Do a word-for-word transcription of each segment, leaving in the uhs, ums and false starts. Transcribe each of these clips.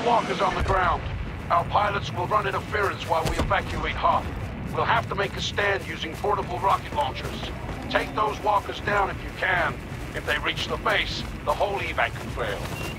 walkers on the ground. Our pilots will run interference while we evacuate Hoth. We'll have to make a stand using portable rocket launchers. Take those walkers down if you can. If they reach the base, the whole evac could fail.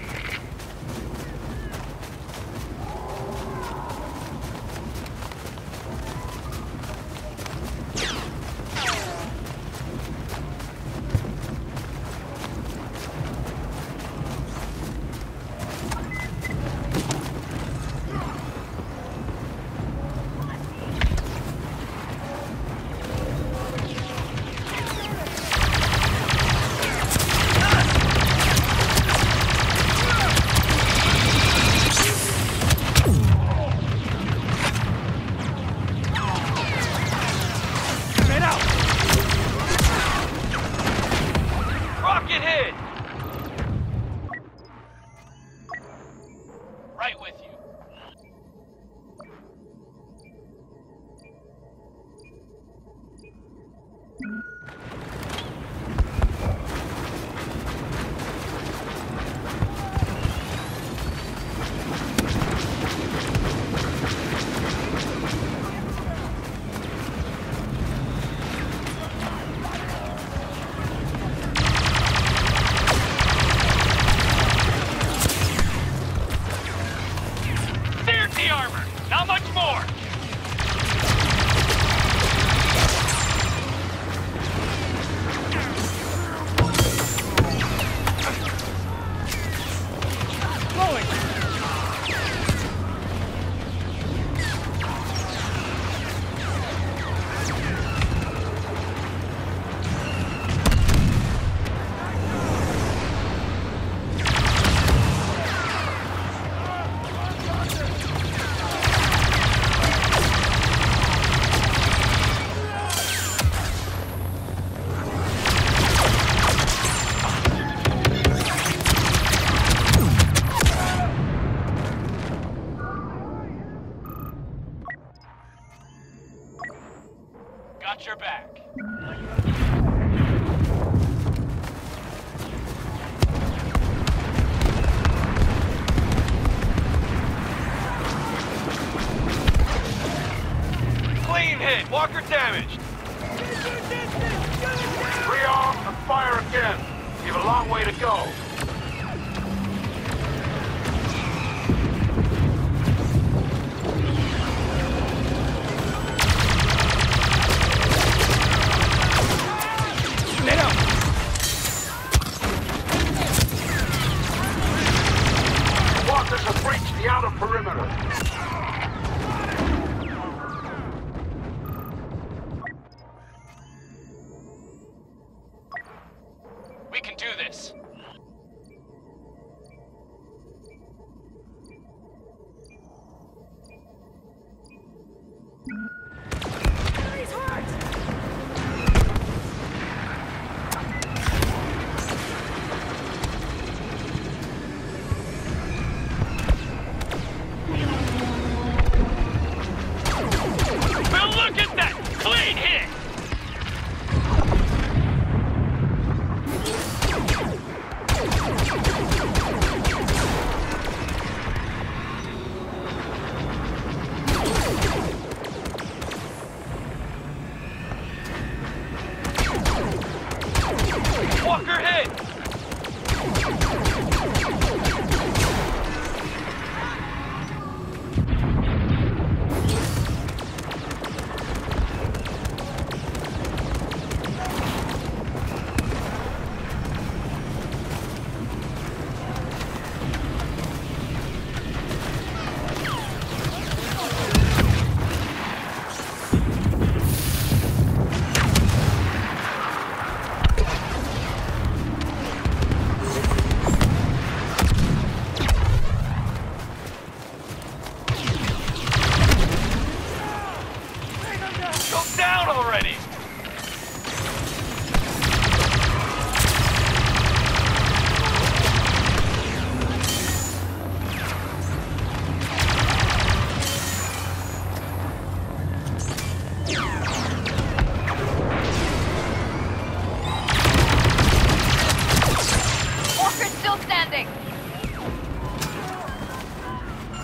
Got your back. Clean hit. Walker damaged. Rearm and fire again. You have a long way to go. Walkers have breached the outer perimeter. We can do this. He's hurt!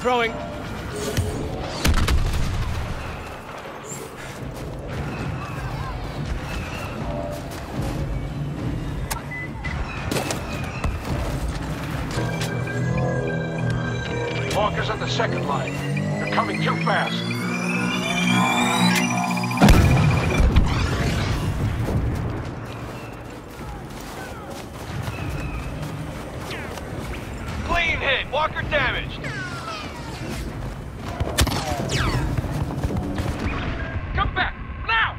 Throwing. Walkers at the second line. They're coming too fast. Clean hit! Walker damaged! Come back, now!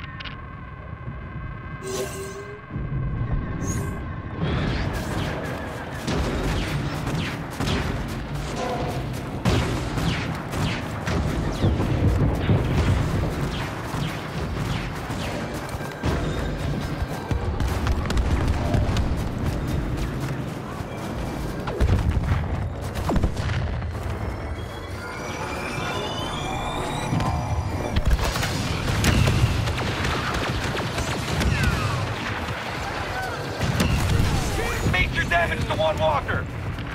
Major damage to one walker!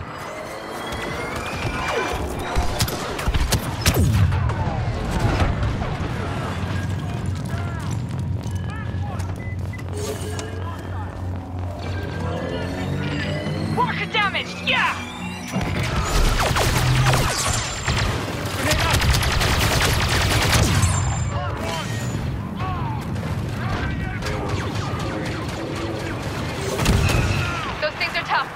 Walker damaged! Yeah! Those things are tough.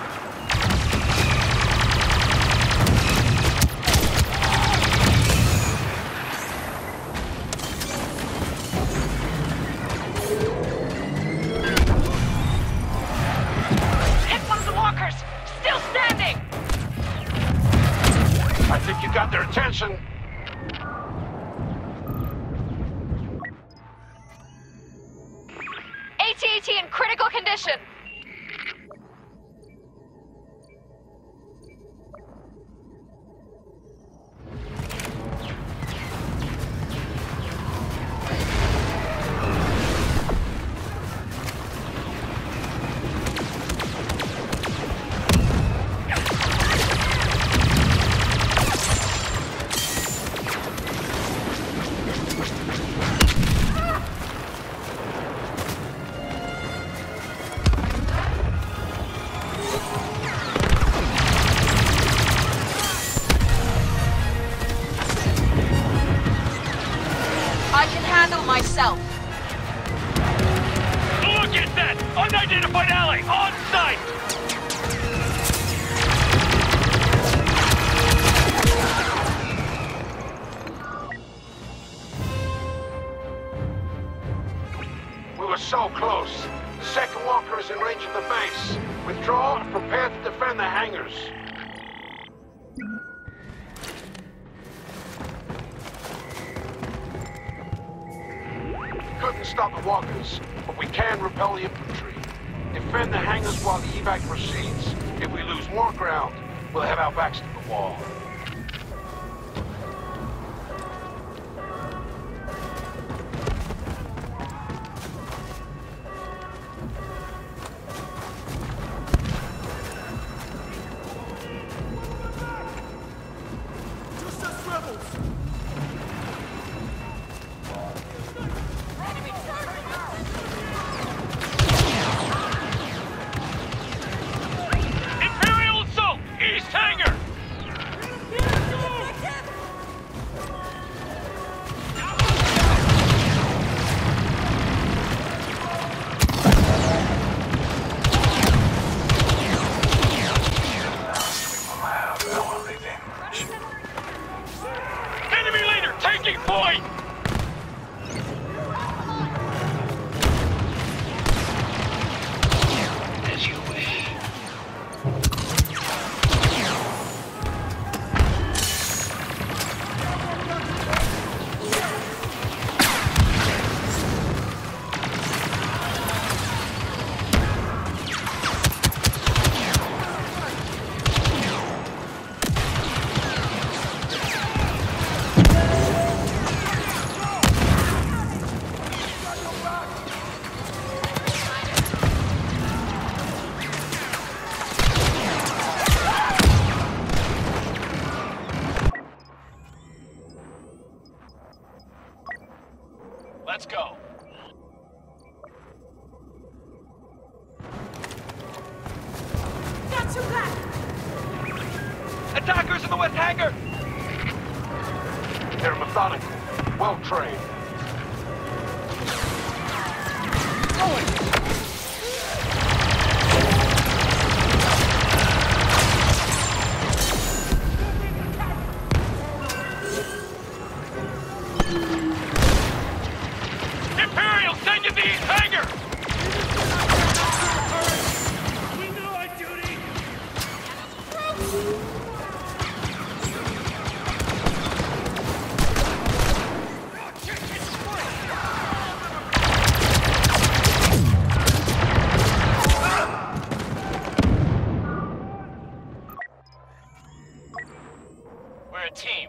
Hit one of the walkers! Still standing! I think you got their attention. A T A T in critical condition. I can handle myself. Look at that! Unidentified ally on site! We were so close. The second walker is in range of the base. Withdraw and prepare to defend the hangars. Couldn't stop the walkers, but we can repel the infantry. Defend the hangars while the evac proceeds. If we lose more ground, we'll have our backs to the wall. Imperial assault! East hangar! Enemy leader taking point! As you wish. Let's go. Got your back! Attackers in the west hangar! They're methodical, well-trained. Imperial, send you the east hangar! We know our duty! We're a team.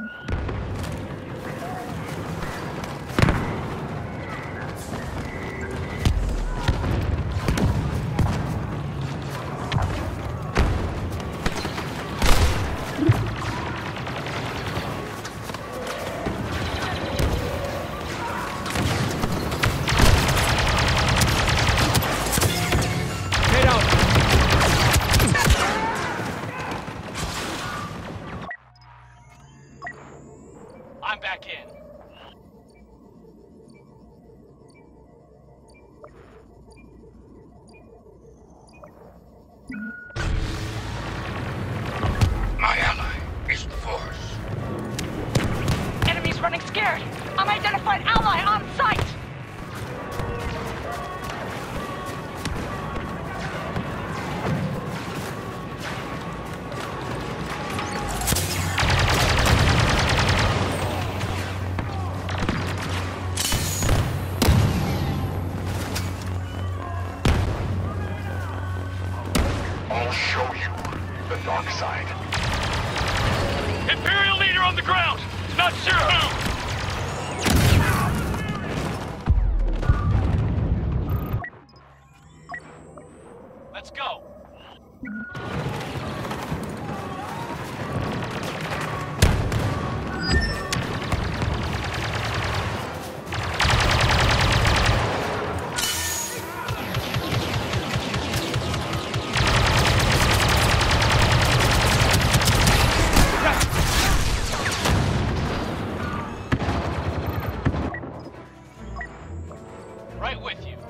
I'm back in. My ally is the Force. Enemies running scared. Unidentified ally on site. I'll show you the dark side. Imperial leader on the ground! Not sure who! Let's go. Right with you.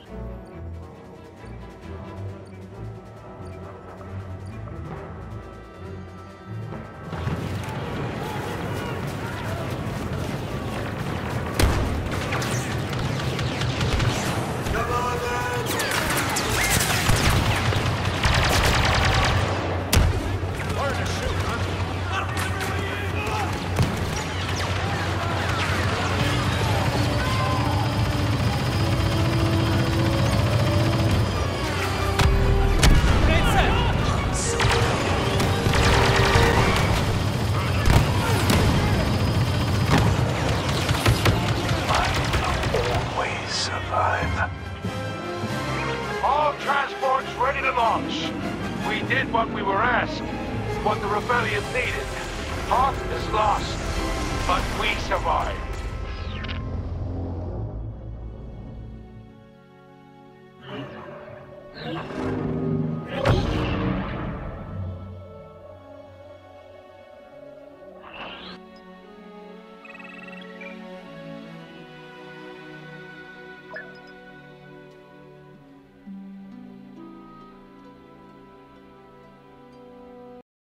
Always survive. All transports ready to launch. We did what we were asked, what the rebellion needed. Hoth is lost, but we survived.